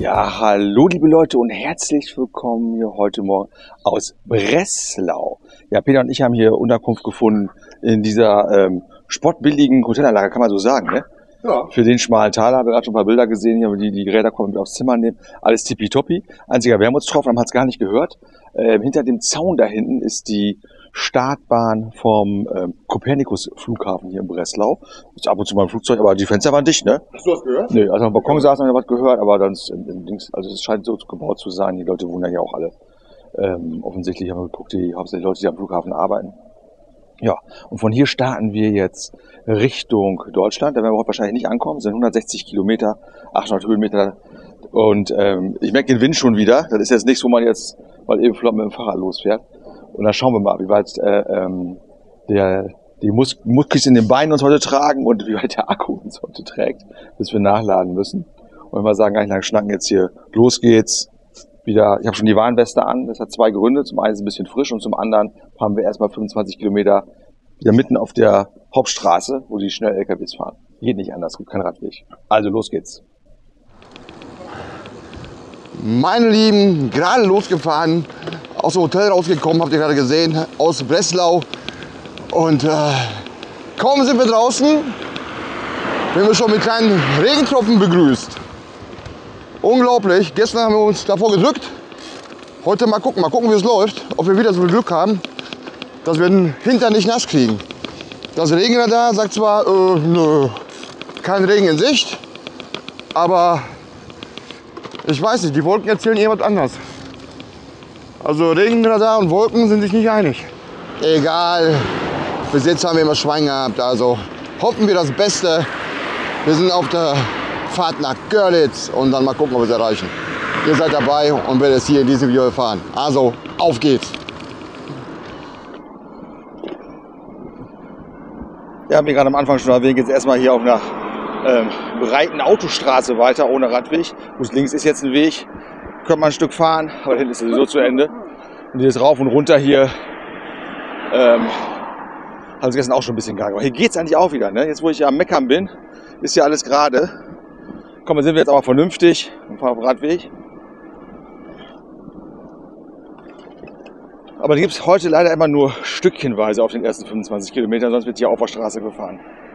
Ja, hallo liebe Leute und herzlich willkommen hier heute Morgen aus Breslau. Ja, Peter und ich haben hier Unterkunft gefunden in dieser sportbilligen Hotelanlage, kann man so sagen, ne? Ja. Für den schmalen Taler, haben wir gerade schon ein paar Bilder gesehen, hier, die Geräte kommen mit aufs Zimmer nehmen, alles tippitoppi. Einziger Wermutstropfen, man hat es gar nicht gehört. Hinter dem Zaun da hinten ist die Startbahn vom Kopernikus-Flughafen hier in Breslau. Ist ab und zu mal ein Flugzeug, aber die Fenster waren dicht, ne? Hast du was gehört? Nee, also am Balkon saßen wir was gehört, aber dann im Dings, also es scheint so gebaut zu sein, die Leute wohnen ja hier auch alle. Offensichtlich haben wir geguckt, die hauptsächlich Leute, die am Flughafen arbeiten. Ja, und von hier starten wir jetzt Richtung Deutschland. Da werden wir heute wahrscheinlich nicht ankommen. Es sind 160 Kilometer, 800 Höhenmeter. Und ich merke den Wind schon wieder. Das ist jetzt nichts, wo man jetzt mal eben flott mit dem Fahrrad losfährt. Und dann schauen wir mal, wie weit die Muskis in den Beinen uns heute tragen und wie weit der Akku uns heute trägt, bis wir nachladen müssen. Und wenn wir sagen, gar nicht lang schnacken, jetzt hier, los geht's. Wieder, ich habe schon die Warnweste an, das hat zwei Gründe. Zum einen ist es ein bisschen frisch und zum anderen fahren wir erstmal 25 Kilometer wieder mitten auf der Hauptstraße, wo die schnell LKWs fahren. Geht nicht anders, gibt keinen Radweg. Also los geht's. Meine Lieben, gerade losgefahren, aus dem Hotel rausgekommen, habt ihr gerade gesehen, aus Breslau. Und kaum sind wir draußen, werden wir schon mit kleinen Regentropfen begrüßt. Unglaublich, gestern haben wir uns davor gedrückt. Heute mal gucken, wie es läuft, ob wir wieder so viel Glück haben, dass wir den Hintern nicht nass kriegen. Das Regenradar sagt zwar, nö, kein Regen in Sicht, aber ich weiß nicht, die Wolken erzählen jemand anders. Also Regenradar und Wolken sind sich nicht einig. Egal, bis jetzt haben wir immer Schwein gehabt, also hoffen wir das Beste. Wir sind auf der Fahrt nach Görlitz und dann mal gucken, ob wir es erreichen. Ihr seid dabei und werdet es hier in diesem Video erfahren. Also, auf geht's! Ja, wie gerade am Anfang schon erwähnt, geht es erstmal hier auf einer breiten Autostraße weiter, ohne Radweg. Gut, links ist jetzt ein Weg, könnte man ein Stück fahren, aber hinten ist sowieso zu Ende. Und hier ist rauf und runter hier, hat es gestern auch schon ein bisschen gegangen. Aber hier geht es eigentlich auch wieder, ne? Jetzt, wo ich ja am Meckern bin, ist ja alles gerade. Komm, dann sind wir jetzt aber vernünftig und fahren auf dem Radweg. Aber die gibt es heute leider immer nur stückchenweise auf den ersten 25 Kilometern, sonst wird hier auf der Straße gefahren.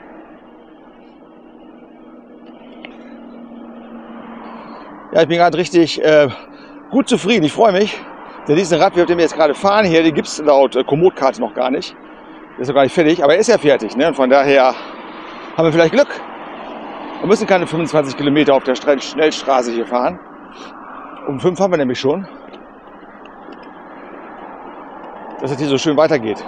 Ja, ich bin gerade richtig gut zufrieden, ich freue mich. Denn diesen Radweg, auf dem wir jetzt gerade fahren hier, den gibt es laut Komoot-Karte noch gar nicht. Der ist noch gar nicht fertig, aber er ist ja fertig, ne? Und von daher haben wir vielleicht Glück. Wir müssen keine 25 Kilometer auf der Schnellstraße hier fahren. Um 5 haben wir nämlich schon. Dass es hier so schön weitergeht.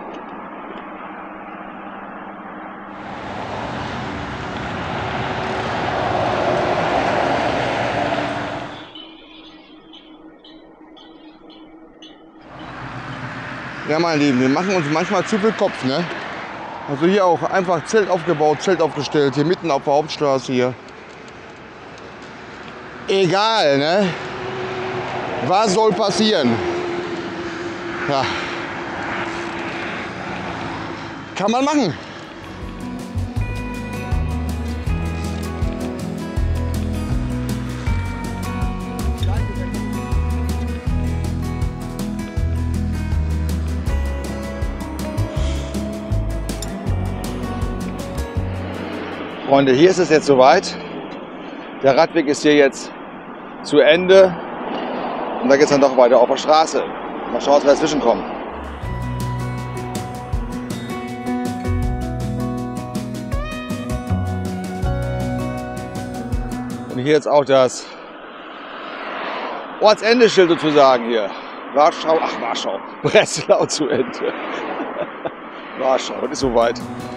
Ja, meine Lieben, wir machen uns manchmal zu viel Kopf, ne? Also hier auch einfach Zelt aufgebaut, Zelt aufgestellt, hier mitten auf der Hauptstraße hier. Egal, ne? Was soll passieren? Ja. Kann man machen. Freunde, hier ist es jetzt soweit. Der Radweg ist hier jetzt zu Ende. Und da geht es dann doch weiter auf der Straße. Mal schauen, was wir dazwischen kommen. Und hier jetzt auch das Ortsendeschild sozusagen hier. Warschau, Breslau zu Ende. Warschau, das ist soweit.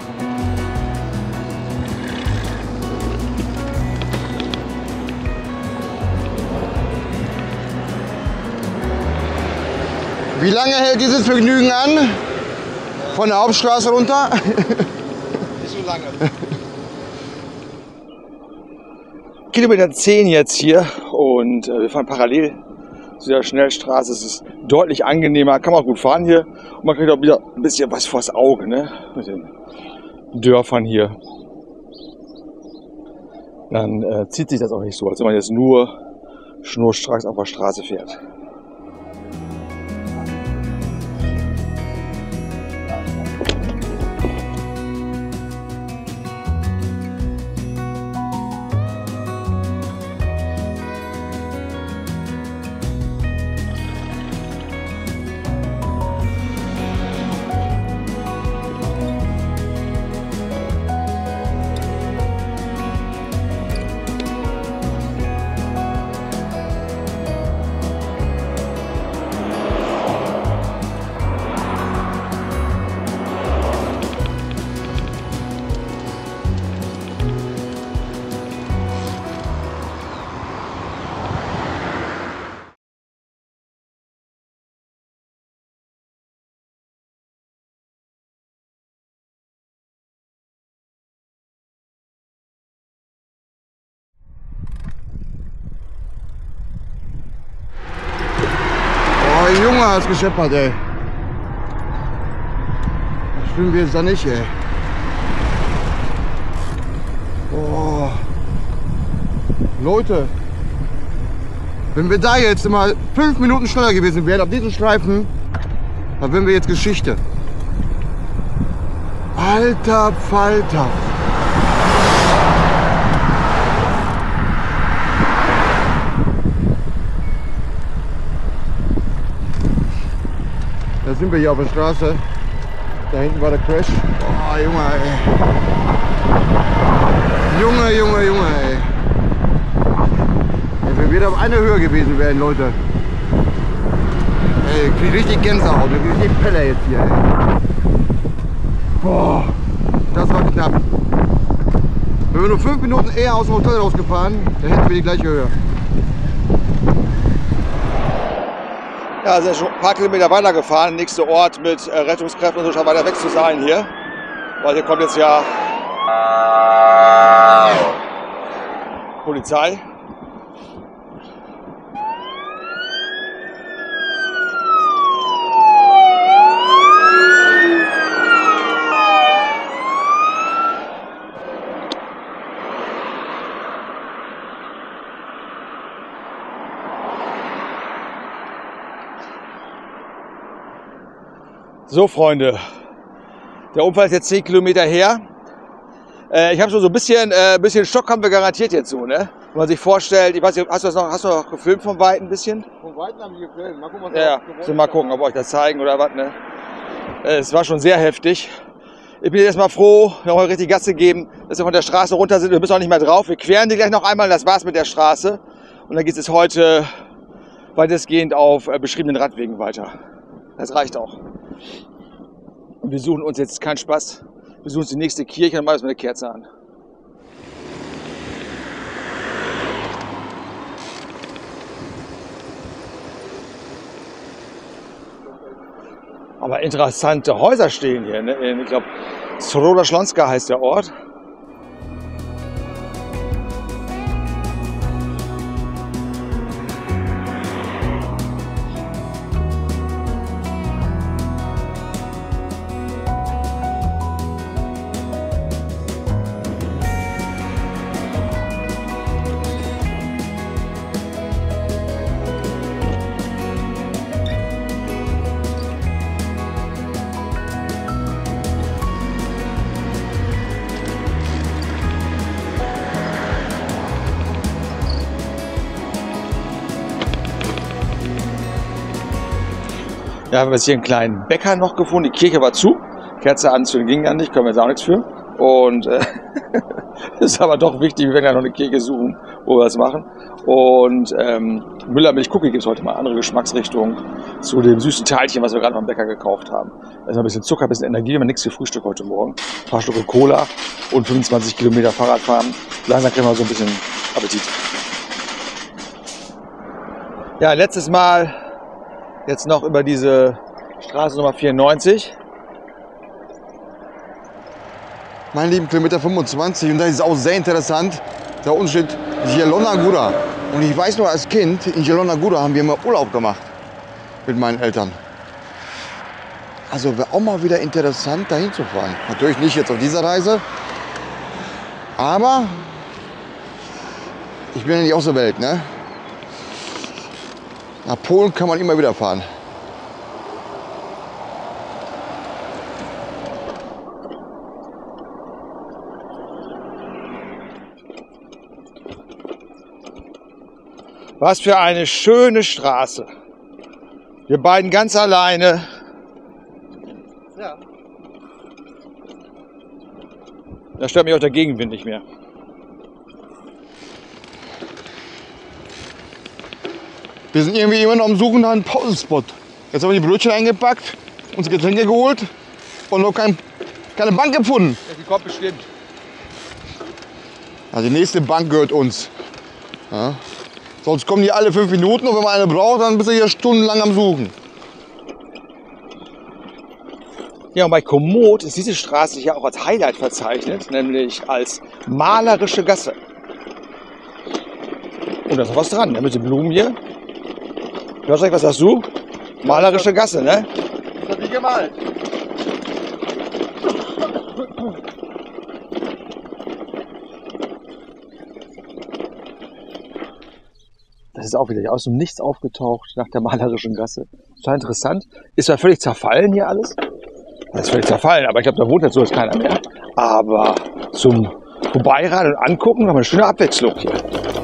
Wie lange hält dieses Vergnügen an? Von der Hauptstraße runter? Nicht so lange. Kilometer 10 jetzt hier und wir fahren parallel zu der Schnellstraße. Es ist deutlich angenehmer, kann man gut fahren hier und man kriegt auch wieder ein bisschen was vors Auge, ne? Mit den Dörfern hier. Dann zieht sich das auch nicht so, als wenn man jetzt nur schnurstracks auf der Straße fährt. Oh, Junge, hat's gescheppert, ey. Schwimmen wir jetzt da nicht, ey. Oh. Leute, wenn wir da jetzt immer 5 Minuten schneller gewesen wären auf diesem Streifen, dann wären wir jetzt Geschichte. Alter Falter. Da sind wir hier auf der Straße. Da hinten war der Crash. Oh, Junge, ey. Junge, Junge, Junge, ey. Ja, wenn wir da auf einer Höhe gewesen wären, Leute. Ey, ich krieg richtig Gänsehaut. Ich krieg richtig Pelle jetzt hier, ey. Boah, das war knapp. Wenn wir nur 5 Minuten eher aus dem Hotel rausgefahren, dann hätten wir die gleiche Höhe. Ja, also schon ein paar Kilometer weiter gefahren. Nächster Ort mit Rettungskräften und so scheint weiter weg zu sein hier. Weil hier kommt jetzt ja Polizei. So, Freunde, der Unfall ist jetzt 10 Kilometer her. Ich habe schon so ein bisschen Schock haben wir garantiert jetzt so, ne? Wenn man sich vorstellt, ich weiß nicht, hast du noch gefilmt vom Weiten ein bisschen? Von Weitem haben wir gefilmt. Mal gucken, was ja, so mal gucken, ob wir euch das zeigen oder was, ne? Es war schon sehr heftig. Ich bin jetzt mal froh, wir haben heute richtig Gas gegeben, dass wir von der Straße runter sind. Wir müssen auch nicht mehr drauf. Wir queren die gleich noch einmal, das war's mit der Straße. Und dann geht es heute weitestgehend auf beschriebenen Radwegen weiter. Das reicht auch. Und wir suchen uns jetzt keinen Spaß. Wir suchen uns die nächste Kirche und machen uns mit der Kerze an. Aber interessante Häuser stehen hier. Ne? Ich glaube, Sroda Schlonska heißt der Ort. Ja, haben wir jetzt hier einen kleinen Bäcker noch gefunden. Die Kirche war zu. Kerze anzünden ging ja nicht, können wir jetzt auch nichts für. Und ist aber doch wichtig, wir werden ja noch eine Kirche suchen, wo wir das machen. Und Müller-Milch-Cookie gibt es heute mal, andere Geschmacksrichtung zu dem süßen Teilchen, was wir gerade beim Bäcker gekauft haben. Erstmal ein bisschen Zucker, ein bisschen Energie, wir haben nichts für Frühstück heute Morgen. Ein paar Stücke Cola und 25 Kilometer Fahrrad fahren. Langsam kriegen wir so ein bisschen Appetit. Ja, letztes Mal jetzt noch über diese Straße Nummer 94. Mein Lieben, Kilometer 25, und das ist auch sehr interessant. Da unten steht Zielona-Góra. Und ich weiß noch, als Kind in Zielona-Góra haben wir immer Urlaub gemacht mit meinen Eltern. Also wäre auch mal wieder interessant, dahin zu fahren. Natürlich nicht jetzt auf dieser Reise, aber ich bin ja nicht aus der Welt, ne? Nach Polen kann man immer wieder fahren. Was für eine schöne Straße. Wir beiden ganz alleine. Ja. Da stört mich auch der Gegenwind nicht mehr. Wir sind irgendwie immer noch am Suchen nach einem Pausenspot. Jetzt haben wir die Brötchen eingepackt, unsere Getränke geholt und noch keine Bank gefunden. Ja, die kommt bestimmt. Also die nächste Bank gehört uns. Ja. Sonst kommen die alle 5 Minuten und wenn man eine braucht, dann bist du hier stundenlang am Suchen. Ja, und bei Komoot ist diese Straße hier auch als Highlight verzeichnet, nämlich als malerische Gasse. Und da ist noch was dran, ne? Mit den Blumen hier. Josek, was sagst du? Malerische Gasse, ne? Das hat die gemalt. Das ist auch wieder aus dem Nichts aufgetaucht nach der malerischen Gasse. Total interessant. Ist zwar völlig zerfallen hier alles. Das ist völlig zerfallen, aber ich glaube, da wohnt jetzt so jetzt keiner mehr. Aber zum Vorbeiradeln und Angucken haben wir eine schöne Abwechslung hier.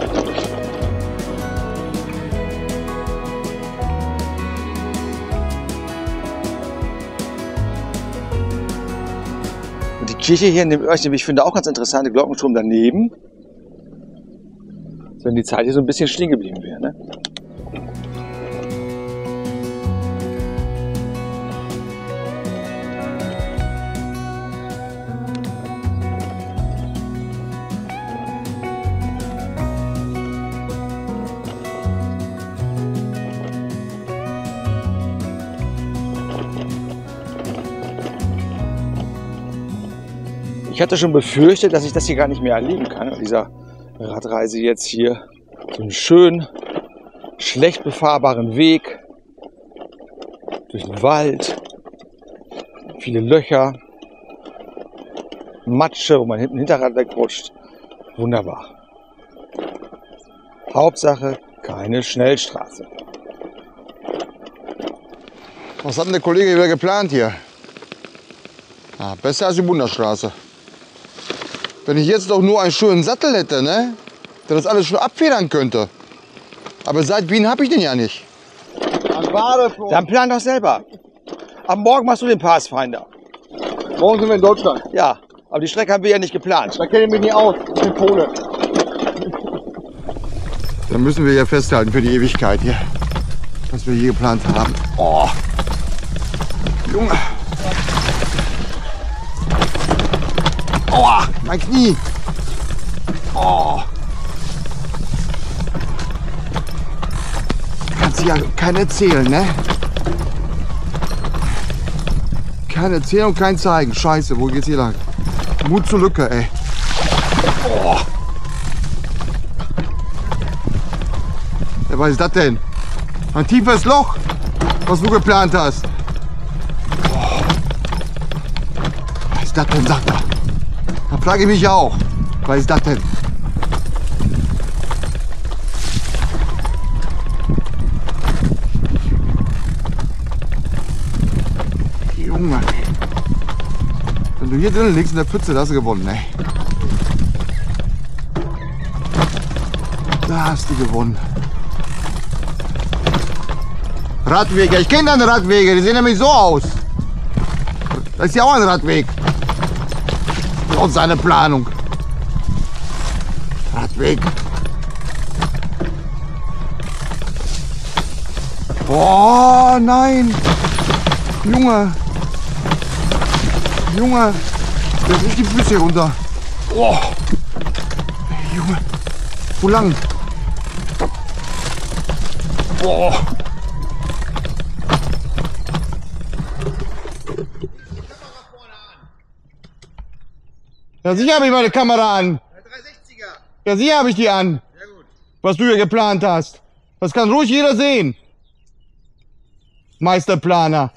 Und die Kirche hier in dem Örtchen, ich finde auch ganz interessant, der Glockenturm daneben. Wenn die Zeit hier so ein bisschen stehen geblieben wäre. Ne? Ich hatte schon befürchtet, dass ich das hier gar nicht mehr erleben kann. Dieser Radreise jetzt hier so einen schönen, schlecht befahrbaren Weg durch den Wald, viele Löcher, Matsche, wo man hinten Hinterrad wegrutscht. Wunderbar. Hauptsache keine Schnellstraße. Was hat denn der Kollege wieder geplant hier? Ah, besser als die Bundesstraße. Wenn ich jetzt doch nur einen schönen Sattel hätte, ne? Der das alles schon abfedern könnte. Aber seit Wien habe ich den ja nicht. Dann plan doch selber. Am Morgen machst du den Pathfinder. Morgen sind wir in Deutschland. Ja, aber die Strecke haben wir ja nicht geplant. Da kenne ich mich nicht aus. Ich bin Pole. Dann müssen wir ja festhalten für die Ewigkeit hier, was wir hier geplant haben. Oh, Junge. Oh, mein Knie. Oh. Kannst du ja keinen erzählen, ne? Kein erzählen und kein zeigen. Scheiße, wo geht's hier lang? Mut zur Lücke, ey. Oh. Ja, was ist das denn? Ein tiefes Loch, was du geplant hast. Oh. Was ist das denn, sagt er? Da frage ich mich auch. Was ist das denn? Junge, ey. Wenn du hier drin liegst in der Pfütze, da hast du gewonnen, ey. Da hast du gewonnen. Radwege, ich kenne deine Radwege, die sehen nämlich so aus. Das ist ja auch ein Radweg. Und seine Planung. Radweg. Oh nein! Junge! Junge! Da sind die Füße runter. Oh! Junge! Wo lang? Oh! Ja, sicher habe ich meine Kamera an. 360er. Ja, sicher habe ich die an. Sehr gut. Was du hier geplant hast. Das kann ruhig jeder sehen. Meisterplaner.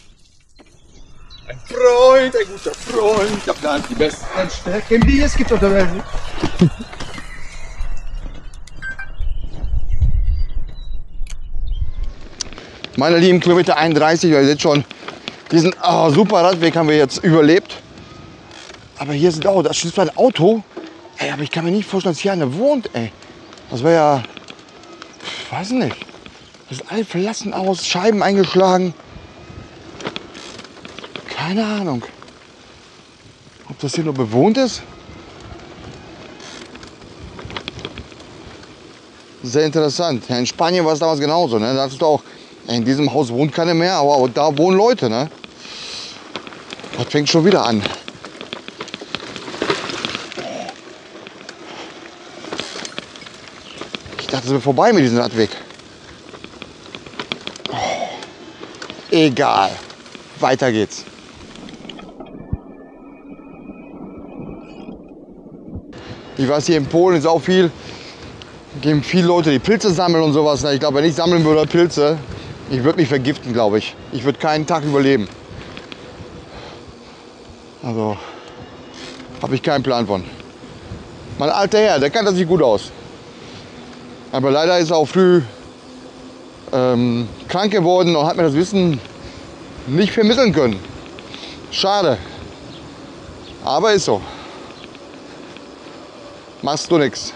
Ein Freund, ein guter Freund. Der plant die besten Strecken, die es gibt auf der Welt. Meine lieben, Kilometer 31, ihr seht schon, diesen super Radweg haben wir jetzt überlebt. Aber hier sind auch, das ist zwar ein Auto, ey, aber ich kann mir nicht vorstellen, dass hier einer wohnt, ey. Das wäre ja, weiß nicht. Das ist alles verlassen aus, Scheiben eingeschlagen. Keine Ahnung, ob das hier nur bewohnt ist. Sehr interessant. Ja, in Spanien war es damals genauso. Ne? Da hattest du auch, in diesem Haus wohnt keiner mehr, aber da wohnen Leute. Ne? Das fängt schon wieder an. Ich dachte, es wäre vorbei mit diesem Radweg. Egal. Weiter geht's. Ich weiß, hier in Polen ist auch viel, gehen viele Leute, die Pilze sammeln und sowas. Ich glaube, wenn ich sammeln würde Pilze, ich würde mich vergiften, glaube ich. Ich würde keinen Tag überleben. Also, habe ich keinen Plan von. Mein alter Herr, der kannte sich gut aus. Aber leider ist er auch früh krank geworden und hat mir das Wissen nicht vermitteln können. Schade. Aber ist so. Machst du nichts.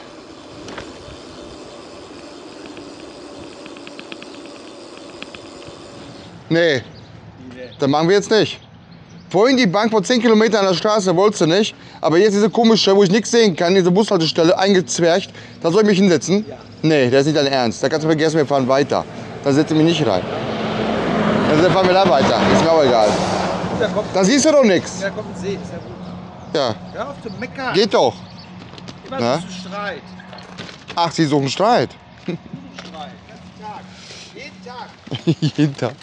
Nee, das machen wir jetzt nicht. Vorhin die Bank vor 10 Kilometern an der Straße wolltest du nicht. Aber jetzt diese komische, wo ich nichts sehen kann, diese Bushaltestelle eingezwercht. Da soll ich mich hinsetzen? Ja. Nee, das ist nicht dein Ernst. Da kannst du vergessen, wir fahren weiter. Da setze ich mich nicht rein. Dann fahren wir da weiter. Ist mir auch egal. Da siehst du doch nichts. Da kommt ein See, ist ja gut. Ja. Hör auf zu meckern. Geht doch. Immer Na? so Streit. Ach, sie suchen Streit. Streit, ganzen Tag. Jeden Tag. Jeden Tag.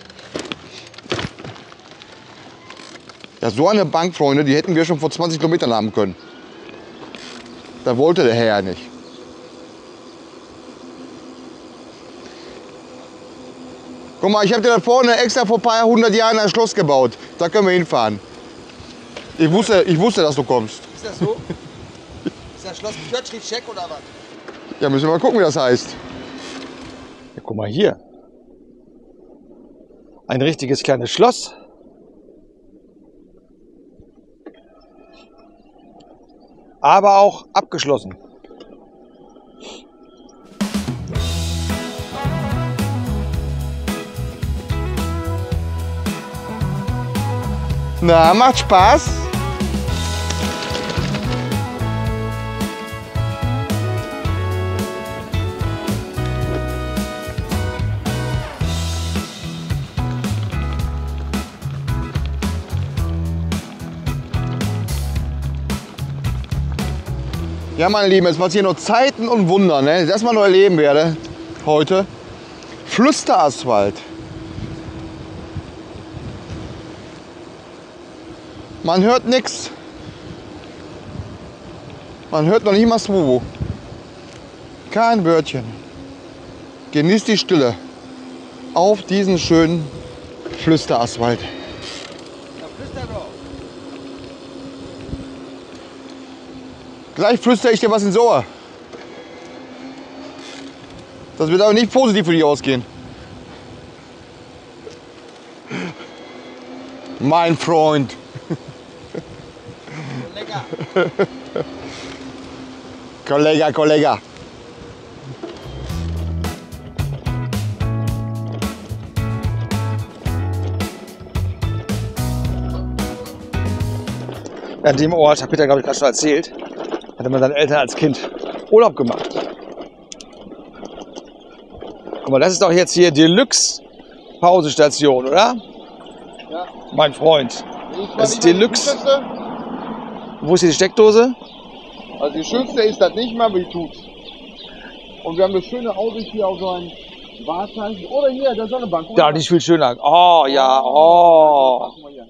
Ja, so eine Bank, Freunde, die hätten wir schon vor 20 Kilometern haben können. Da wollte der Herr ja nicht. Guck mal, ich habe dir da vorne extra vor ein paar 100 Jahren ein Schloss gebaut. Da können wir hinfahren. Ich wusste, dass du kommst. Ist das so? Ist das Schloss Piotrczyk oder was? Ja, müssen wir mal gucken, wie das heißt. Ja, guck mal hier. Ein richtiges kleines Schloss. Aber auch abgeschlossen. Na, macht Spaß? Ja, meine Lieben, es passieren noch Zeiten und Wunder, ne? Das mal noch erleben werde heute. Flüsterasphalt. Man hört nichts. Man hört noch nicht mal Swobo. Kein Wörtchen. Genießt die Stille auf diesen schönen Flüsterasphalt. Ja, flüster doch. Gleich flüstere ich dir was ins Ohr. Das wird aber nicht positiv für dich ausgehen. Mein Freund. Lecker. Kollege. An dem Ort, hat Peter, glaube ich, gerade schon erzählt, hatte man seinen Eltern als Kind Urlaub gemacht. Guck mal, das ist doch jetzt hier Deluxe-Pausestation, oder? Ja. Mein Freund. Das ist Deluxe. Wo ist hier die Steckdose? Also die schönste ist das nicht mehr, aber die tut's. Und wir haben eine schöne Aussicht hier auf so ein Wahrzeichen. Oder hier, der Sonnenbank. Da, die ist viel schöner. Oh, ja, oh.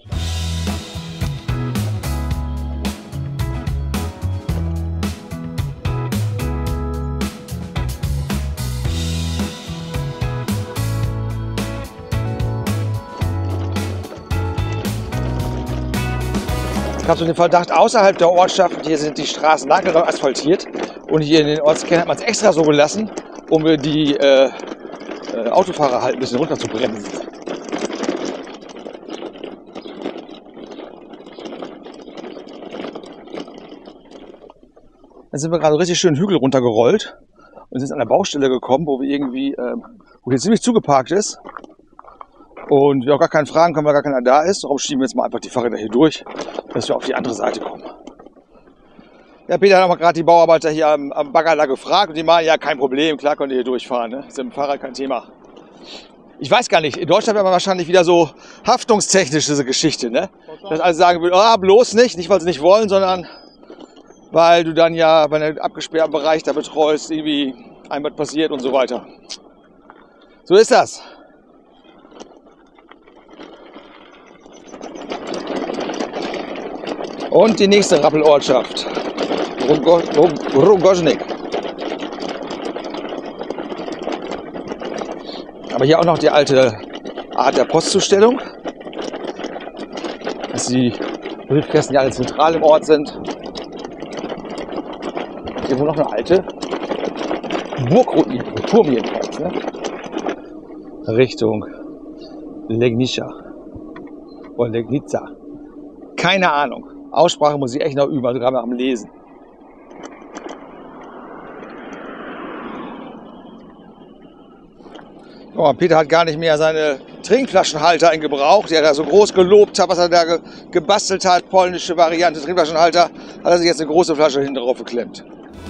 Ich habe so den Verdacht, außerhalb der Ortschaft, hier sind die Straßen nagelneu asphaltiert und hier in den Ortskern hat man es extra so gelassen, um die Autofahrer halt ein bisschen runter zu bremsen. Dann sind wir gerade richtig schön Hügel runtergerollt und sind an der Baustelle gekommen, wo wir irgendwie, wo hier ziemlich zugeparkt ist. Und wir auch gar keinen fragen können, weil gar keiner da ist. Darum schieben wir jetzt mal einfach die Fahrräder hier durch, dass wir auf die andere Seite kommen. Ja, Peter hat auch mal gerade die Bauarbeiter hier am Bagger da gefragt und die meinen, ja, kein Problem, klar könnt ihr hier durchfahren. Ne? Ist mit dem Fahrrad kein Thema. Ich weiß gar nicht, in Deutschland wäre man wahrscheinlich wieder so haftungstechnisch diese Geschichte, ne? Dass alle sagen würden, oh, bloß nicht weil sie nicht wollen, sondern weil du dann ja bei einem abgesperrten Bereich da betreust, irgendwie einem was passiert und so weiter. So ist das. Und die nächste Rappelortschaft, Rogoznik. Aber hier auch noch die alte Art der Postzustellung, dass die Briefkästen ja alle zentral im Ort sind. Hier wohl noch eine alte Burgruine, Turm jedenfalls, ne? Richtung Legnica oder Legnica. Keine Ahnung. Aussprache muss ich echt noch üben, also gerade am Lesen. Oh, Peter hat gar nicht mehr seine Trinkflaschenhalter in Gebrauch, die er da so groß gelobt hat, was er da gebastelt hat, polnische Variante Trinkflaschenhalter, hat er sich jetzt eine große Flasche hinten drauf geklemmt.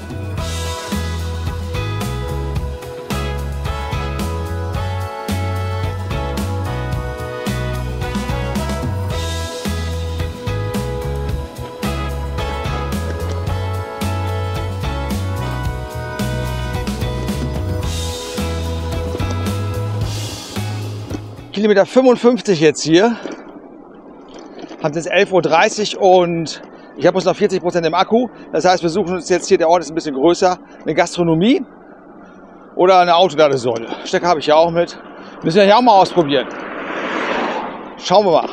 Kilometer 55 jetzt hier. Haben es 11:30 Uhr und ich habe uns noch 40% im Akku. Das heißt, wir suchen uns jetzt hier, der Ort ist ein bisschen größer, eine Gastronomie oder eine Autoladesäule. Stecker habe ich ja auch mit. Müssen wir ja auch mal ausprobieren. Schauen wir mal.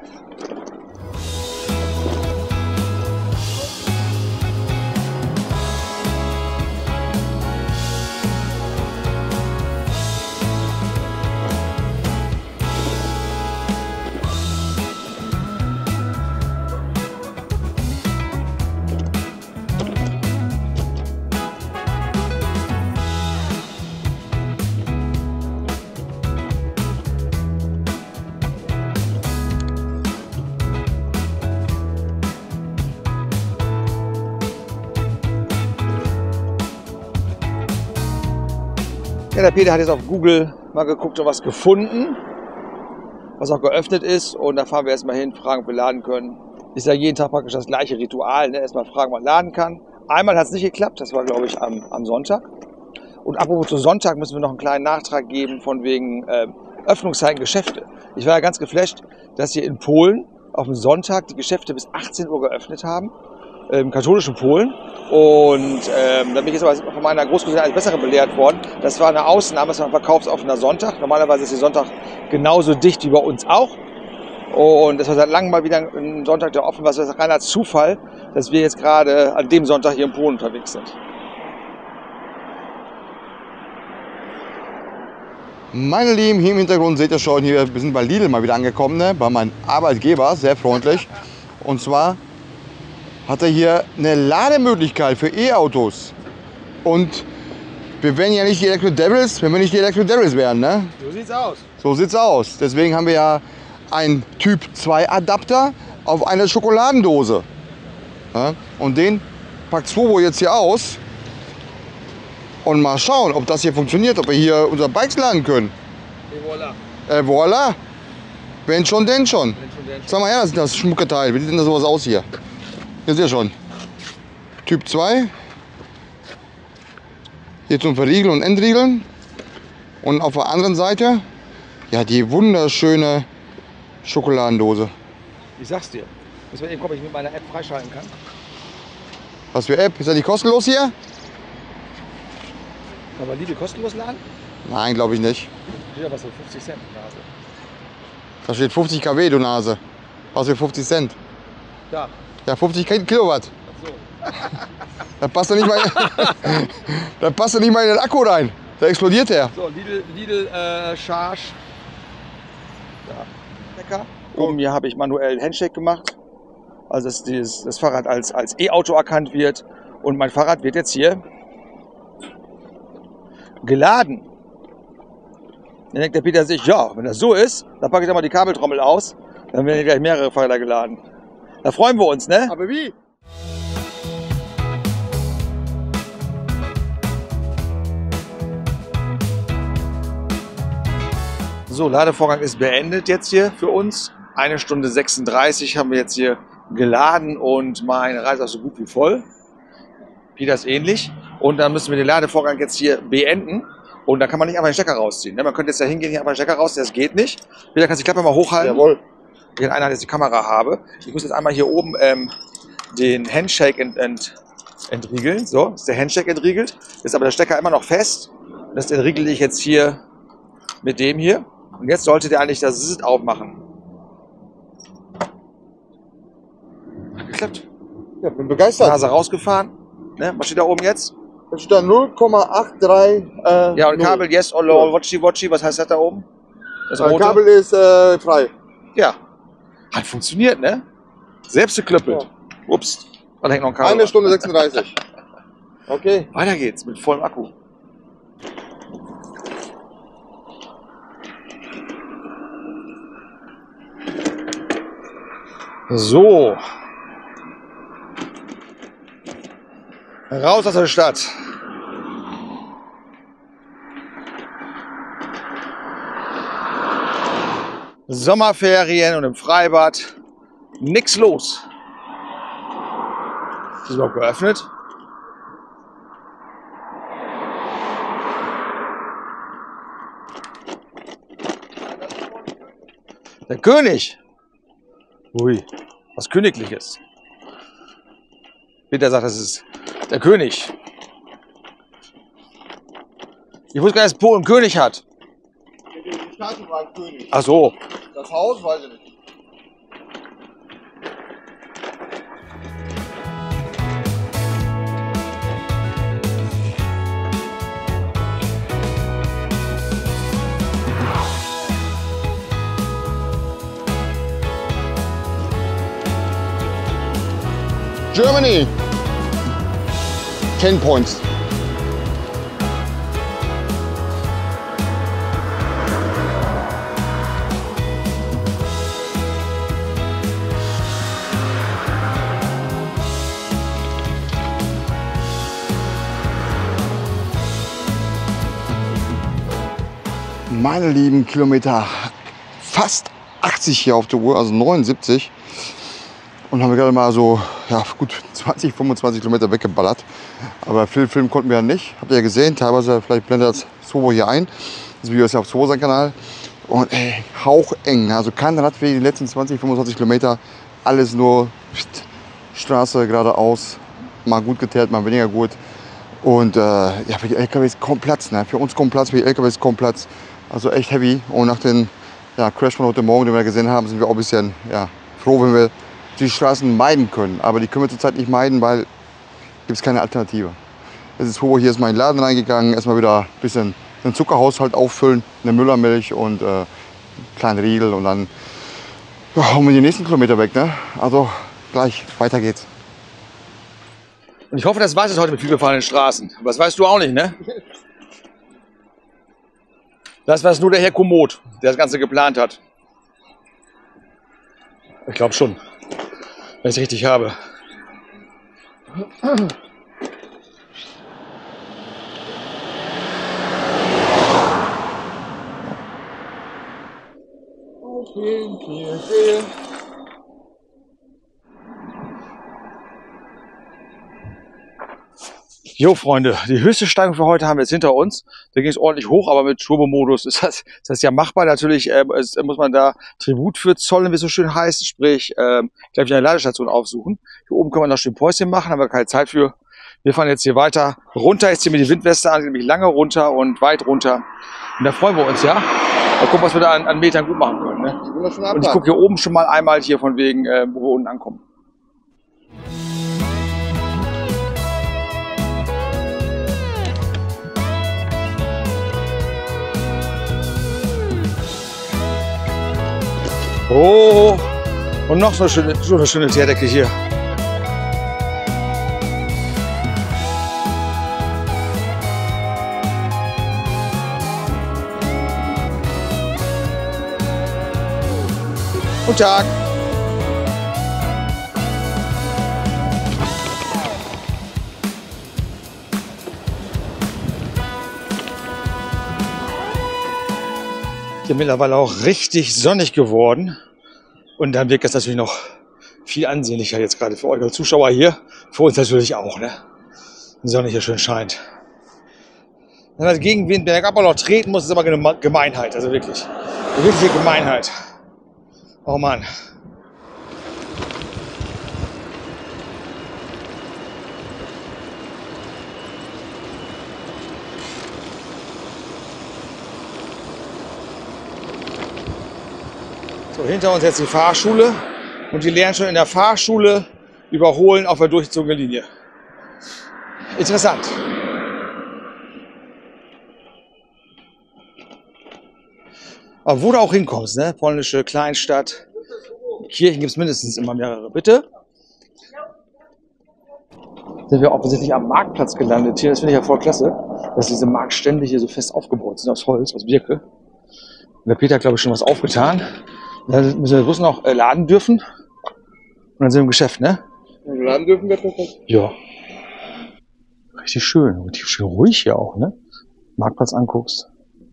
Ja, der Peter hat jetzt auf Google mal geguckt und was gefunden, was auch geöffnet ist. Und da fahren wir erstmal hin, fragen, ob wir laden können. Ist ja jeden Tag praktisch das gleiche Ritual, ne? Erstmal fragen, ob man laden kann. Einmal hat es nicht geklappt, das war glaube ich am Sonntag. Und apropos zu Sonntag müssen wir noch einen kleinen Nachtrag geben von wegen Öffnungszeiten Geschäfte. Ich war ja ganz geflasht, dass hier in Polen auf dem Sonntag die Geschäfte bis 18 Uhr geöffnet haben. Im katholischen Polen. Und da bin ich jetzt aber von meiner Großcousine als Bessere belehrt worden. Das war eine Ausnahme, es war ein verkaufsoffener Sonntag. Normalerweise ist der Sonntag genauso dicht wie bei uns auch. Und das war seit langem mal wieder ein Sonntag, der offen war. Es ist reiner Zufall, dass wir jetzt gerade an dem Sonntag hier in Polen unterwegs sind. Meine Lieben, hier im Hintergrund seht ihr schon, wir sind bei Lidl mal wieder angekommen, ne? Bei meinem Arbeitgeber, sehr freundlich. Und zwar hat er hier eine Lademöglichkeit für E-Autos. Und wir wären ja nicht die Electro Devils, wenn wir nicht die Electro Devils wären, ne? So sieht's aus. So sieht's aus. Deswegen haben wir ja einen Typ 2 Adapter auf eine Schokoladendose. Ja? Und den packt Swobo jetzt hier aus. Und mal schauen, ob das hier funktioniert, ob wir hier unser Bikes laden können. Et voilà. Voilà. Wenn schon, denn schon. Sag mal her, das ist das schmucke Teil. Wie sieht denn das sowas aus hier? Hier seht ihr schon. Typ 2. Hier zum Verriegeln und Entriegeln. Und auf der anderen Seite, ja, die wunderschöne Schokoladendose. Ich sag's dir. Muss mal eben gucken, ob ich mit meiner App freischalten kann. Was für App? Ist das nicht kostenlos hier? Kann man Lidl kostenlos laden? Nein, glaube ich nicht. Steht aber so 50 Cent Nase. Da steht 50 kW, du Nase. Was für 50 Cent? Da. Ja, 50 Kilowatt. Ach so. Da passt doch nicht mal, da passt doch nicht mal in den Akku rein. Da explodiert der. So, Lidl Charge. Ja, lecker. Oben hier habe ich manuell Handshake gemacht. Also dass das Fahrrad als E-Auto erkannt wird. Und mein Fahrrad wird jetzt hier geladen. Dann denkt der Peter sich, ja, wenn das so ist, dann packe ich da mal die Kabeltrommel aus. Dann werden hier gleich mehrere Fahrräder geladen. Da freuen wir uns, ne? Aber wie? So, Ladevorgang ist beendet jetzt hier für uns. 1 Stunde 36 haben wir jetzt hier geladen und meine Reise ist so gut wie voll. Peter ist ähnlich. Und dann müssen wir den Ladevorgang jetzt hier beenden. Und dann kann man nicht einfach den Stecker rausziehen. Man könnte jetzt da hingehen, hier einfach den Stecker raus, das geht nicht. Peter, kannst du die Klappe mal hochhalten? Jawohl. Ich in einer jetzt die Kamera habe. Ich muss jetzt einmal hier oben den Handshake entriegeln. So, ist der Handshake entriegelt. Ist aber der Stecker immer noch fest. Das entriegel ich jetzt hier mit dem hier. Und jetzt sollte der eigentlich das Zit aufmachen. Hat geklappt. Ja, bin begeistert. Nase rausgefahren. Ne? Was steht da oben jetzt? Da steht da 0,83. Ja, und Kabel, yes, or no, watchy, was heißt das da oben? Das rote? Kabel ist frei. Ja. Hat funktioniert, ne? Selbst geklöppelt. Ja. Ups. Dann hängt noch ein Kabel. 1 Stunde 36. Okay. Weiter geht's mit vollem Akku. So. Raus aus der Stadt. Sommerferien und im Freibad. Nix los. Ist das überhaupt geöffnet? Der König. Ui, was Königliches. Peter sagt, das ist der König. Ich wusste gar nicht, dass Polen einen König hat. Die Statue war ein König. Ach so. Das Haus weiß ich nicht. Germany. 10 points. Meine lieben Kilometer, fast 80 hier auf der Uhr, also 79. Und haben wir gerade mal so ja, gut 20, 25 Kilometer weggeballert. Aber viel filmen konnten wir ja nicht. Habt ihr ja gesehen, teilweise vielleicht blendet das Swobo hier ein. Das Video ist ja auf Swobo sein Kanal. Und ey, haucheng. Also kein Radweg die letzten 20, 25 Kilometer. Alles nur Straße geradeaus. Mal gut geteert, mal weniger gut. Und ja, für die LKWs kaum Platz. Ne? Für uns kaum Platz, für die LKWs kaum Platz. Also echt heavy. Und nach dem Crash von heute Morgen, den wir gesehen haben, sind wir auch ein bisschen froh, wenn wir die Straßen meiden können. Aber die können wir zurzeit nicht meiden, weil gibt es keine Alternative. Es ist hier ist mein Laden reingegangen, erstmal wieder ein bisschen den Zuckerhaushalt auffüllen, eine Müllermilch und einen kleinen Riegel und dann hauen wir die nächsten Kilometer weg. Ne? Also gleich, weiter geht's. Und ich hoffe, das war es heute mit viel befahrenen Straßen. Aber das weißt du auch nicht, ne? Das war nur der Herr Komoot, der das Ganze geplant hat. Ich glaube schon, wenn ich es richtig habe. Jo Freunde, die höchste Steigung für heute haben wir jetzt hinter uns. Da ging es ordentlich hoch, aber mit Turbo-Modus ist das ja machbar. Natürlich muss man da Tribut für zollen, wie es so schön heißt. Sprich, gleich eine Ladestation aufsuchen. Hier oben können wir noch schön Päuschen machen, haben wir keine Zeit für. Wir fahren jetzt hier weiter runter. Ich ziehe mir die Windweste an, nämlich lange runter und weit runter. Und da freuen wir uns, ja. Mal gucken, was wir da an Metern gut machen können. Ne? Und ich gucke hier oben schon mal einmal hier von wegen, wo wir unten ankommen. Oh, und noch so eine schöne Teerdecke hier. Guten Tag. Hier mittlerweile auch richtig sonnig geworden. Und dann wirkt es natürlich noch viel ansehnlicher jetzt gerade für euch als Zuschauer hier. Für uns natürlich auch, ne? Die Sonne hier schön scheint. Wenn man Gegenwind bergab auch noch treten muss, ist aber eine Gemeinheit. Also wirklich. Eine wirkliche Gemeinheit. Oh Mann. So, hinter uns jetzt die Fahrschule und die lernen schon in der Fahrschule überholen auf der durchgezogenen Linie. Interessant. Aber wo du auch hinkommst, ne? Polnische Kleinstadt, Kirchen gibt es mindestens immer mehrere. Bitte? Sind wir offensichtlich am Marktplatz gelandet hier. Das finde ich ja voll klasse, dass diese Marktstände hier so fest aufgebaut sind aus Holz, aus Birke. Und der Peter hat, glaube ich, schon was aufgetan. Dann müssen wir bloß noch laden dürfen. Und dann sind wir im Geschäft, ne? Wenn wir laden dürfen, wird das was? Ja. Richtig schön ruhig hier auch, ne? Marktplatz anguckst.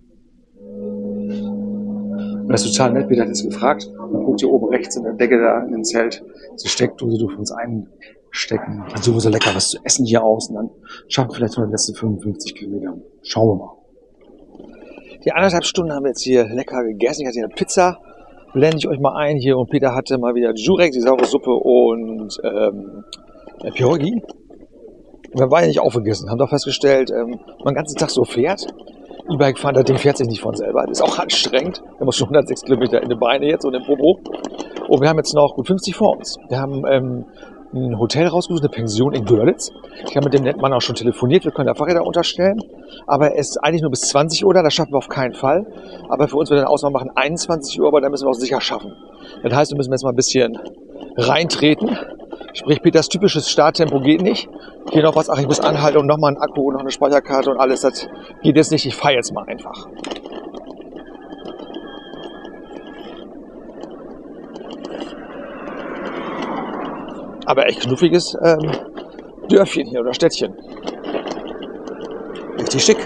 Und das ist total nett, Peter hat jetzt gefragt. Man guckt hier oben rechts in der Decke da in den Zelt. Diese Steckdose, du für uns einstecken. Dann suchen wir so lecker was zu essen hier aus. Und dann schaffen wir vielleicht noch die letzten 55 Kilometer. Schauen wir mal. Die 1,5 Stunden haben wir jetzt hier lecker gegessen. Ich hatte hier eine Pizza. Blende ich euch mal ein hier. Und Peter hatte mal wieder Jurek, die saure Suppe und Pierogi. Und wir haben beide nicht aufgegessen. Haben doch festgestellt, wenn man den ganzen Tag so fährt, E-Bike fahren, das Ding fährt sich nicht von selber. Das ist auch anstrengend. Wir haben schon 106 Kilometer in den Beine jetzt und im Popo. Und wir haben jetzt noch gut 50 vor uns. Wir haben ein Hotel rausgesucht, eine Pension in Görlitz. Ich habe mit dem netten Mann auch schon telefoniert. Wir können da Fahrräder unterstellen. Aber er ist eigentlich nur bis 20 Uhr da. Das schaffen wir auf keinen Fall. Aber für uns wird dann Ausnahme machen 21 Uhr, aber da müssen wir auch sicher schaffen. Das heißt, wir müssen jetzt mal ein bisschen reintreten. Sprich, Peters typisches Starttempo geht nicht. Hier noch was, ach, ich muss anhalten und nochmal einen Akku und noch eine Speicherkarte und alles. Das geht jetzt nicht. Ich fahre jetzt mal einfach. Aber echt knuffiges Dörfchen hier oder Städtchen. Richtig schick.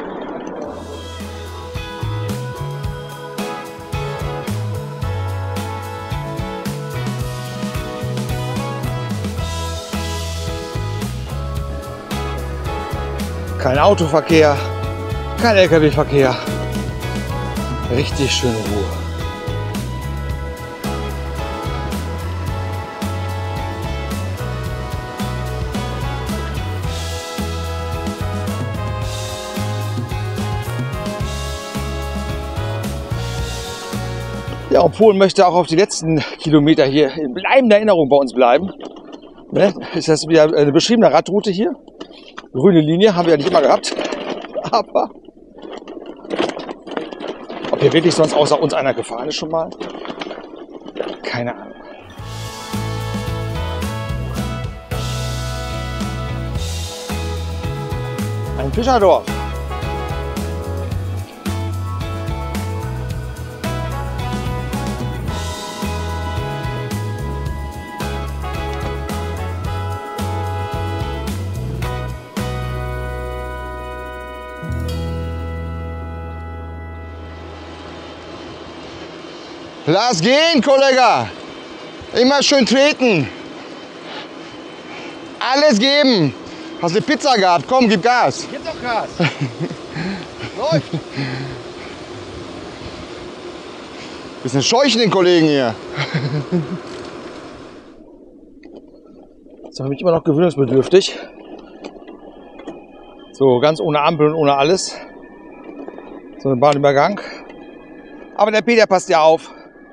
Kein Autoverkehr, kein LKW-Verkehr. Richtig schöne Ruhe. Ja, und Polen möchte auch auf die letzten Kilometer hier in bleibender Erinnerung bei uns bleiben. Ne? Ist das wieder eine beschriebene Radroute hier? Grüne Linie haben wir ja nicht immer gehabt. Aber ob hier wirklich sonst außer uns einer gefahren ist schon mal? Keine Ahnung. Ein Fischerdorf. Lass gehen, Kollege. Immer schön treten. Alles geben. Hast du Pizza gehabt? Komm, gib Gas. Gib doch Gas. Läuft. Bisschen scheuchen den Kollegen hier. Das ist für mich immer noch gewöhnungsbedürftig. So ganz ohne Ampel und ohne alles. So ein Bahnübergang. Aber der Peter passt ja auf.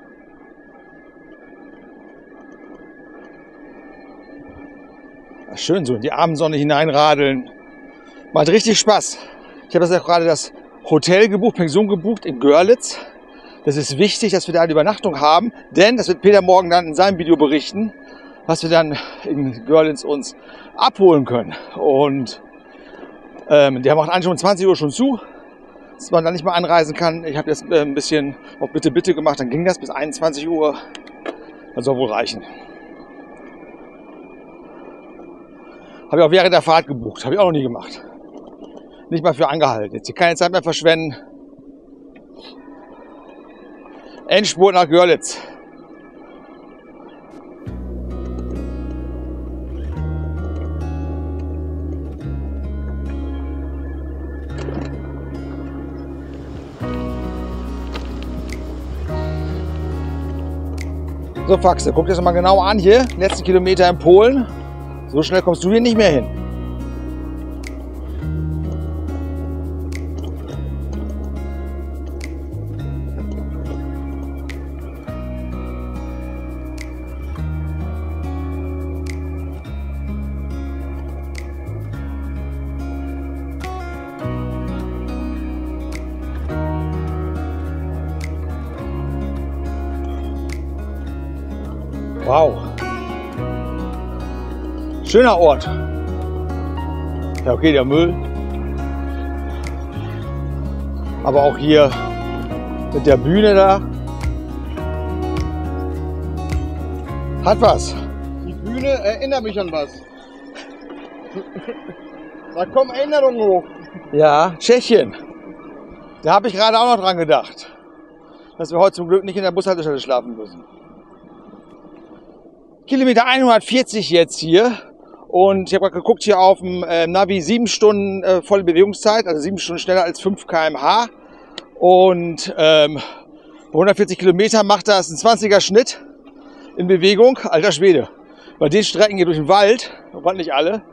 Schön so in die Abendsonne hineinradeln. Macht richtig Spaß. Ich habe jetzt auch gerade das Hotel gebucht, Pension gebucht in Görlitz. Das ist wichtig, dass wir da eine Übernachtung haben, denn das wird Peter morgen dann in seinem Video berichten, was wir dann in Görlitz uns abholen können. Und der macht eigentlich um 20 Uhr schon zu, dass man dann nicht mehr anreisen kann. Ich habe jetzt ein bisschen auf Bitte gemacht, dann ging das bis 21 Uhr. Das soll wohl reichen. Habe ich auch während der Fahrt gebucht, habe ich auch noch nie gemacht. Nicht mal für angehalten. Jetzt hier keine Zeit mehr verschwenden. Endspurt nach Görlitz. So Faxe, guck dir das mal genau an hier. Letzten Kilometer in Polen. So schnell kommst du hier nicht mehr hin. Wow. Schöner Ort. Ja, okay, der Müll. Aber auch hier mit der Bühne da. Hat was. Die Bühne erinnert mich an was. Da kommen Erinnerungen hoch. Ja, Tschechien. Da habe ich gerade auch noch dran gedacht. Dass wir heute zum Glück nicht in der Bushaltestelle schlafen müssen. Kilometer 140 jetzt hier. Und ich habe gerade geguckt hier auf dem Navi, 7 Stunden volle Bewegungszeit, also 7 Stunden schneller als 5 km/h. Und 140 Kilometer macht das ein 20er Schnitt in Bewegung. Alter Schwede. Bei den Strecken hier durch den Wald, waren nicht alle,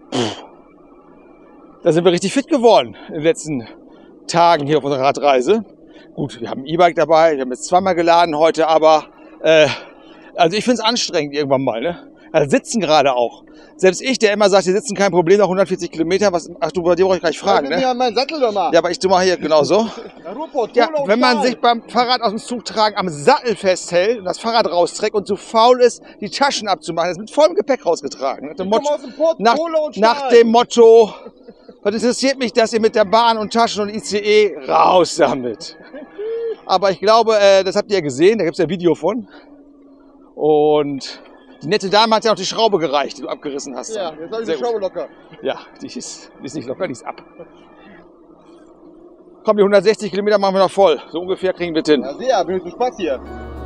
da sind wir richtig fit geworden in den letzten Tagen hier auf unserer Radreise. Gut, wir haben ein E-Bike dabei, wir haben jetzt zweimal geladen heute, aber also ich finde es anstrengend irgendwann mal. Ne? Also sitzen gerade auch. Selbst ich, der immer sagt, hier sitzen kein Problem, nach 140 Kilometer. Was, ach du, bei dir brauche ich gleich fragen, ne? Ja, mein Sattel doch mal. Ja, aber ich tu mal hier genauso. Ja, wenn man sich beim Fahrrad aus dem Zug tragen am Sattel festhält und das Fahrrad rausträgt und zu faul ist, die Taschen abzumachen, das ist mit vollem Gepäck rausgetragen. Nach dem Motto, was interessiert mich, dass ihr mit der Bahn und Taschen und ICE raus damit. Aber ich glaube, das habt ihr ja gesehen, da gibt es ja ein Video von. Und die nette Dame hat ja noch die Schraube gereicht, die du abgerissen hast. Ja, jetzt habe ich die Schraube locker. Ja, die ist nicht locker, die ist ab. Komm, die 160 Kilometer machen wir noch voll. So ungefähr kriegen wir es hin. Ja, sehr, bin ich zu Spaß hier.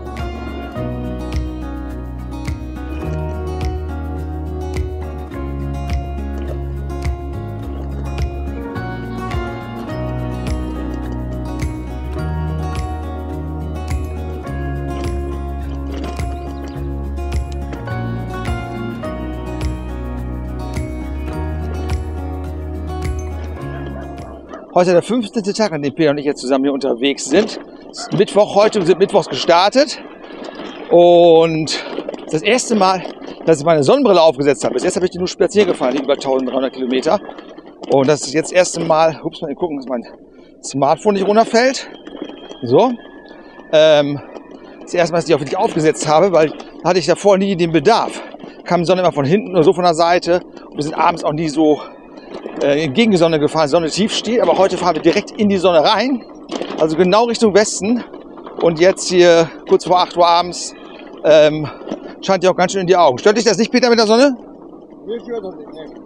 Heute der 15. Tag, an dem Peter und ich jetzt zusammen hier unterwegs sind. Es ist Mittwoch heute, wir sind mittwochs gestartet. Und das erste Mal, dass ich meine Sonnenbrille aufgesetzt habe. Bis jetzt habe ich die nur spazieren gefahren, die über 1300 Kilometer. Und das ist jetzt das erste Mal, ups, mal gucken, dass mein Smartphone nicht runterfällt. So. Das erste Mal, dass ich die auch wirklich aufgesetzt habe, weil hatte ich davor nie den Bedarf. Kam die Sonne immer von hinten oder so von der Seite. Und wir sind abends auch nie so gegen die Sonne gefahren, die Sonne tief steht, aber heute fahren wir direkt in die Sonne rein, also genau Richtung Westen und jetzt hier kurz vor 8 Uhr abends scheint ja auch ganz schön in die Augen. Stört dich das nicht, Peter, mit der Sonne? Nee, stört das nicht, ne.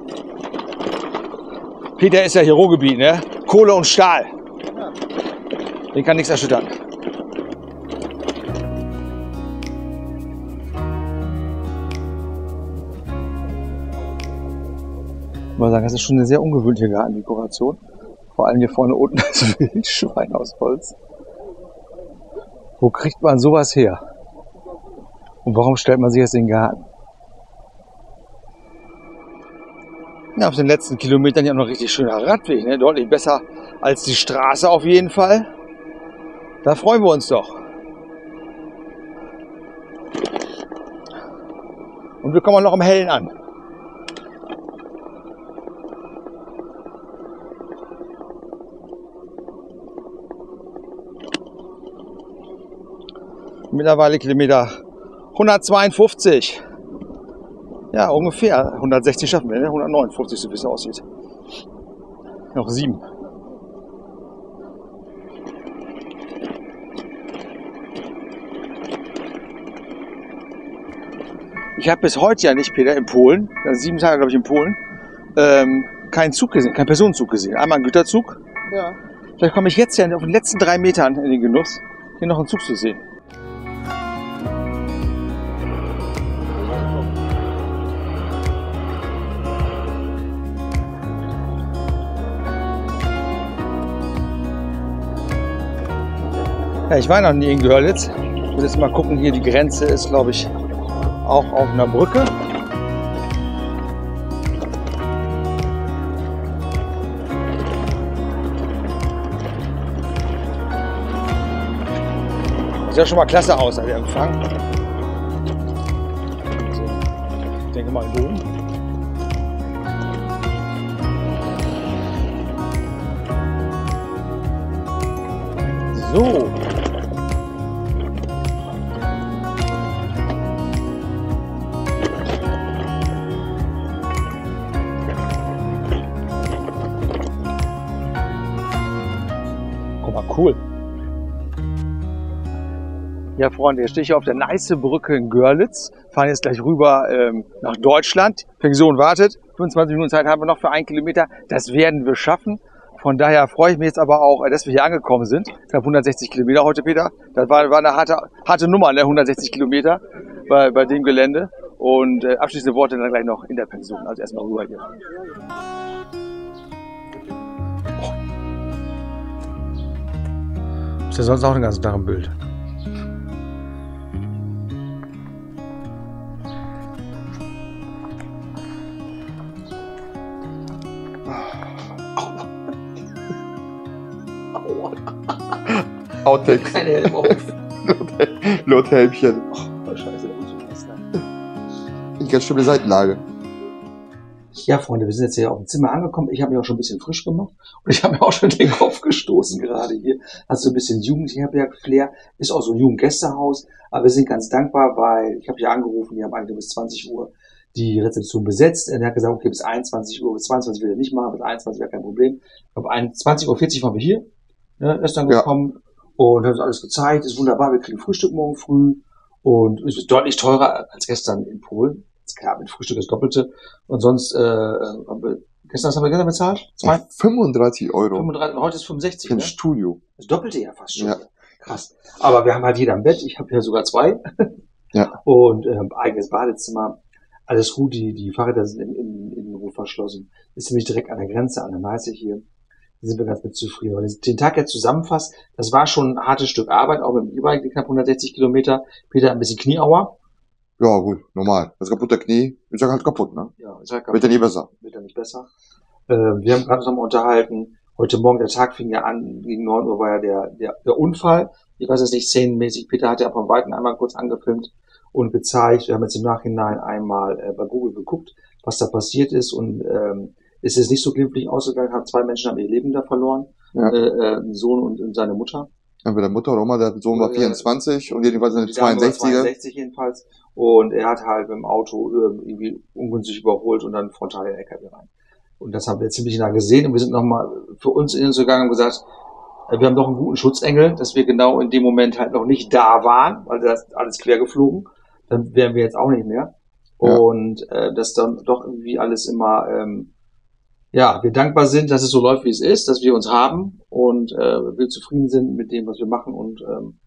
Peter ist ja hier Ruhrgebiet, ne? Kohle und Stahl. Ja. Den kann nichts erschüttern. Ich muss sagen, das ist schon eine sehr ungewöhnliche Gartendekoration. Vor allem hier vorne unten das Wildschwein aus Holz. Wo kriegt man sowas her? Und warum stellt man sich das in den Garten? Ja, auf den letzten Kilometern ja noch richtig schöner Radweg, ne? Deutlich besser als die Straße auf jeden Fall. Da freuen wir uns doch. Und wir kommen auch noch im Hellen an. Mittlerweile Kilometer 152. Ja, ungefähr. 160 schaffen wir, ne? 159, so wie es aussieht. Noch 7. Ich habe bis heute ja nicht, Peter, in Polen, 7 Tage, glaube ich, in Polen, keinen Zug gesehen, keinen Personenzug gesehen. Einmal einen Güterzug. Ja. Vielleicht komme ich jetzt ja auf den letzten 3 Metern in den Genuss, hier noch einen Zug zu sehen. Ja, ich war noch nie in Görlitz. Ich will jetzt mal gucken, hier die Grenze ist, glaube ich, auch auf einer Brücke. Sieht ja schon mal klasse aus, der Empfang. Ich denke mal oben. So. Guck mal, cool. Ja, Freunde, jetzt stehe ich auf der Neiße-Brücke in Görlitz. Fahren jetzt gleich rüber nach Deutschland. Pension wartet. 25 Minuten Zeit haben wir noch für 1 Kilometer. Das werden wir schaffen. Von daher freue ich mich jetzt aber auch, dass wir hier angekommen sind. Knapp 160 Kilometer heute, Peter. Das war eine harte Nummer, ne? 160 Kilometer bei dem Gelände. Und abschließende Worte dann gleich noch in der Pension. Also erstmal rüber hier. Ist ja sonst auch den ganzen Tag im Bild. Outtakes. Keine Helm auf. Lothälmchen. Oh, scheiße, der Hut ist lang. Ich ganz schlimme Seitenlage. Ja, Freunde, wir sind jetzt hier auf dem Zimmer angekommen. Ich habe mich auch schon ein bisschen frisch gemacht. Und ich habe mir auch schon den Kopf gestoßen gerade hier. Hast so ein bisschen Jugendherberg-Flair. Ist auch so ein Jugendgästehaus. Aber wir sind ganz dankbar, weil ich habe hier angerufen, die haben eigentlich bis 20 Uhr die Rezeption besetzt. Er hat gesagt, okay, bis 21 Uhr, bis 22 will er nicht machen, bis 21 wäre kein Problem. Ab 20:40 Uhr waren wir hier. Ja, ist dann gekommen und hat uns alles gezeigt. Ist wunderbar, wir kriegen Frühstück morgen früh. Und es ist deutlich teurer als gestern in Polen. Ist klar, mit Frühstück das Doppelte. Und sonst, was haben wir gestern bezahlt? 35 Euro. 35, und heute ist 65, Für ein ne? Studio. Das Doppelte ja fast schon. Ja. Krass. Aber wir haben halt jeder ein Bett. Ich habe hier sogar 2. Ja. Und eigenes Badezimmer. Alles gut. Die Fahrräder sind in Rot verschlossen. Ist nämlich direkt an der Grenze, an der Neiße hier. Da sind wir ganz mit zufrieden. Wenn ich den Tag jetzt zusammenfasst, das war schon ein hartes Stück Arbeit, auch mit dem E-Bike, die knapp 160 Kilometer. Peter ein bisschen Knieauer. Ja, gut, normal. Das kaputte Knie ist ja halt kaputt, ne? Ja, ist halt kaputt. Wird ja nie besser. Wird ja nicht besser. Wir haben gerade uns nochmal unterhalten. Heute Morgen, der Tag fing ja an, gegen 9 Uhr war ja der Unfall. Ich weiß es nicht, szenenmäßig. Peter hat ja von Weitem einmal kurz angefilmt und gezeigt. Wir haben jetzt im Nachhinein einmal bei Google geguckt, was da passiert ist. Und ist es nicht so glimpflich ausgegangen. Zwei Menschen haben ihr Leben da verloren. Ja. Ein Sohn und seine Mutter. Entweder Mutter oder Oma, der Sohn war 24 und jedenfalls eine Die Dame war 62er. 62 jedenfalls. Und er hat halt mit dem Auto irgendwie ungünstig überholt und dann frontal in den LKW rein. Und das haben wir ziemlich nah gesehen. Und wir sind nochmal für uns in uns gegangen und gesagt, wir haben doch einen guten Schutzengel, dass wir genau in dem Moment halt noch nicht da waren, weil das ist alles quer geflogen. Dann wären wir jetzt auch nicht mehr. Ja. Und dass dann doch irgendwie alles immer, wir dankbar sind, dass es so läuft, wie es ist, dass wir uns haben und wir zufrieden sind mit dem, was wir machen und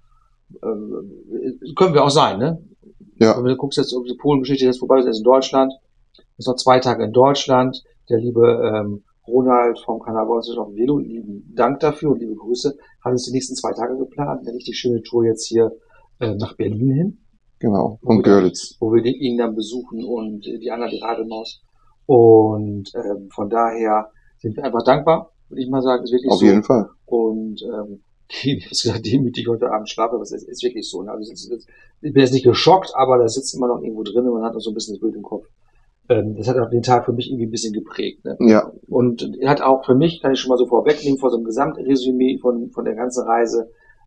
können wir auch sein, ne? Ja. Wenn du guckst jetzt, ob die Polen-Geschichte jetzt vorbei ist, er ist in Deutschland, ist noch 2 Tage in Deutschland, der liebe Ronald vom Kanal Voices auf Velo, lieben Dank dafür und liebe Grüße, hat uns die nächsten 2 Tage geplant, eine richtig schöne Tour jetzt hier nach Berlin hin. Genau, und Görlitz. Wo wir ihn dann besuchen und die Anna, die Rademaus. Und von daher sind wir einfach dankbar, würde ich mal sagen, ist wirklich Auf so. jeden Fall. Und ich habe gesagt, demütig heute Abend schlafe, aber es ist wirklich so. Ne? Also ich bin jetzt nicht geschockt, aber da sitzt immer noch irgendwo drin und man hat noch so ein bisschen das Bild im Kopf. Das hat auch den Tag für mich irgendwie ein bisschen geprägt. Ne? Ja. Und er hat auch für mich, kann ich schon mal so vorwegnehmen, vor so einem Gesamtresümee von der ganzen Reise,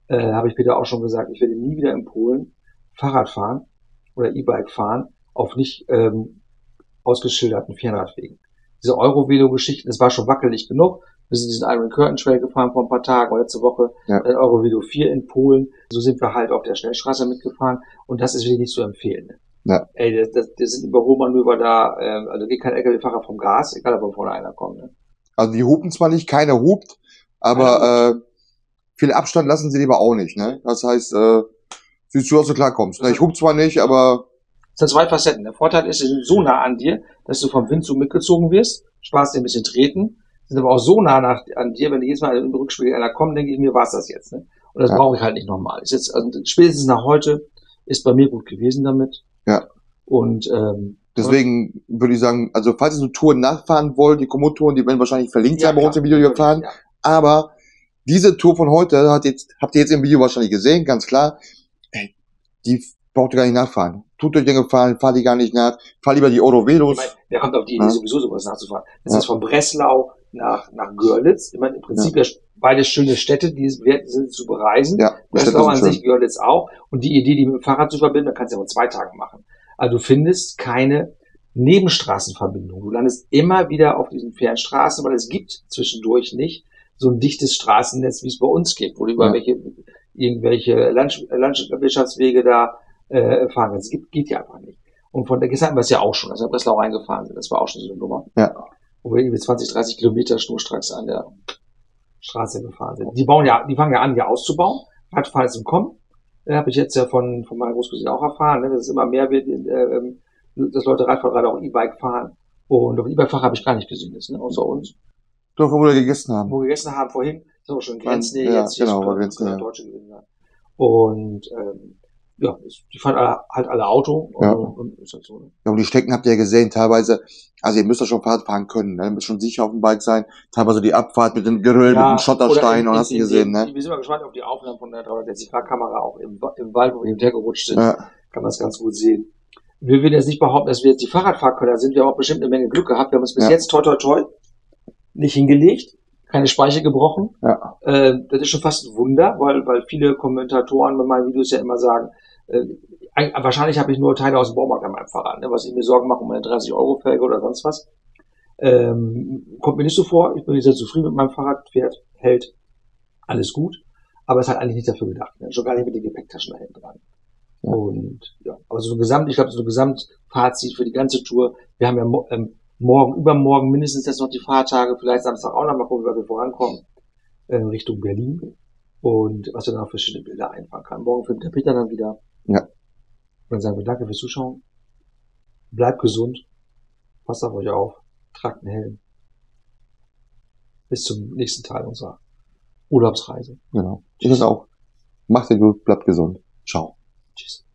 habe ich Peter auch schon gesagt, ich werde nie wieder in Polen Fahrrad fahren oder E-Bike fahren auf nicht ausgeschilderten Fernradwegen. Diese Eurovelo-Geschichten, es war schon wackelig genug. Wir sind diesen Iron Curtain Trail gefahren vor ein paar Tagen, oder letzte Woche Eurovelo 4 in Polen. So sind wir halt auf der Schnellstraße mitgefahren und das ist wirklich nicht zu empfehlen. Ne? Ja. Ey, das sind Überholmanöver da, also geht kein LKW-Fahrer vom Gas, egal ob von vorne einer kommt. Ne? Also die hupen zwar nicht, keiner hupt, aber viel Abstand lassen sie lieber auch nicht. Ne? Das heißt, siehst du, dass du klarkommst. Ne? Ich hup zwar nicht, aber... Das sind zwei Facetten. Der Vorteil ist, sie sind so nah an dir, dass du vom Wind so mitgezogen wirst, sparst dir ein bisschen treten, sind aber auch so nah an dir, wenn jedes Mal im Rückspiegel einer kommt, denke ich mir, war's das jetzt. Ne? Und das brauche ich halt nicht nochmal. Ist jetzt, also spätestens nach heute ist bei mir gut gewesen damit. Ja. Und deswegen würde ich sagen, also falls ihr so Touren nachfahren wollt, die Komoot-Touren, die werden wahrscheinlich verlinkt sein bei uns im Video, die wir fahren. Ja. Aber diese Tour von heute habt ihr jetzt im Video wahrscheinlich gesehen, ganz klar. Ey, die braucht ihr gar nicht nachfahren. Tut euch den Gefallen, fahrt die gar nicht nach. Fahr lieber die Eurovelos. Wer kommt auf die Idee, sowieso sowas nachzufahren? Das ist von Breslau nach Görlitz. Ich meine, im Prinzip ja beide schöne Städte, die es wert sind zu bereisen. Ja, Breslau an sich, Görlitz auch. Und die Idee, die mit dem Fahrrad zu verbinden, dann kannst du ja auch 2 Tage machen. Also du findest keine Nebenstraßenverbindung. Du landest immer wieder auf diesen Fernstraßen, weil es gibt zwischendurch nicht so ein dichtes Straßennetz, wie es bei uns gibt, wo du über irgendwelche Landwirtschaftswege da fahren kannst. Es geht ja einfach nicht. Und von der gestern hatten wir es ja auch schon, als wir in Breslau reingefahren sind. Das war auch schon so eine Nummer. Ja. Wo wir irgendwie 20, 30 Kilometer schnurstracks an der Straße gefahren sind. Die fangen ja an, hier auszubauen. Radfahren ist im Kommen. Habe ich jetzt ja von meiner Großcousine auch erfahren, ne, dass es immer mehr wird, dass Leute Radfahren, gerade auch E-Bike fahren. Und auf E-Bike-Fahrer habe ich gar nicht gesehen, ist, ne, außer uns. Doch, wo wir gegessen haben. Wo wir gegessen haben vorhin, sind wir schon in Grenznähe, jetzt hier genau, Grenznähe. Deutsche gewesen sein. Und ja, die fahren halt alle Auto. Und ist halt so, ne? Ja, und die Strecken habt ihr ja gesehen, teilweise, also ihr müsst ja schon Fahrrad fahren können, ne? Ihr müsst schon sicher auf dem Bike sein. Teilweise die Abfahrt mit dem Geröll, mit dem Schotterstein, und hast du gesehen, ne? Wir sind mal gespannt auf die Aufnahmen von der 360-Grad-Kamera, auch im Wald, wo wir hintergerutscht sind. Ja. Kann man das ganz gut sehen. Wir werden jetzt nicht behaupten, dass wir jetzt die Fahrradfahrkönner sind. Wir haben auch bestimmt eine Menge Glück gehabt. Wir haben uns bis jetzt, toi, toi, toi, nicht hingelegt. Keine Speiche gebrochen. Ja. Das ist schon fast ein Wunder, weil viele Kommentatoren bei meinen Videos ja immer sagen, wahrscheinlich habe ich nur Teile aus dem Baumarkt an meinem Fahrrad, ne, was ich mir Sorgen mache um meine 30-Euro-Felge oder sonst was. Kommt mir nicht so vor. Ich bin sehr zufrieden mit meinem Fahrrad. Hält alles gut. Aber es hat eigentlich nicht dafür gedacht. Ne? Schon gar nicht mit den Gepäcktaschen da hinten dran. Ja. Und ja, aber so ich glaube, so ein Gesamtfazit für die ganze Tour. Wir haben ja übermorgen mindestens jetzt noch die Fahrtage, vielleicht Samstag auch noch mal gucken, wie wir vorankommen, Richtung Berlin. Und was wir dann auch verschiedene Bilder einfangen kann. Morgen filmt der Peter dann wieder. Ja. Und dann sagen wir danke fürs Zuschauen. Bleibt gesund. Passt auf euch auf. Tragt einen Helm. Bis zum nächsten Teil unserer Urlaubsreise. Genau. Ich das auch. Macht es gut, bleibt gesund. Ciao. Tschüss.